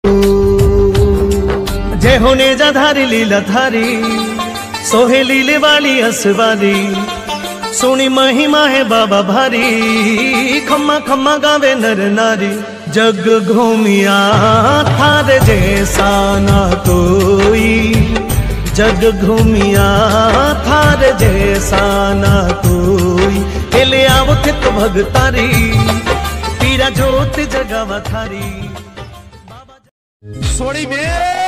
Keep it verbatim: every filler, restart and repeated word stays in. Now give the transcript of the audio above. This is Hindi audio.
जय होने जा धारी लीला धारी सोहे लीले वाली असवारी सोनी महिमा है बाबा भारी खम्मा खम्मा गावे नर नारी जग घूमिया थार जैसा ना कोई जग घूमिया थार जैसा ना कोई हेले आवत तो भगतारी पीरा जोत जगावा थारी सोनी में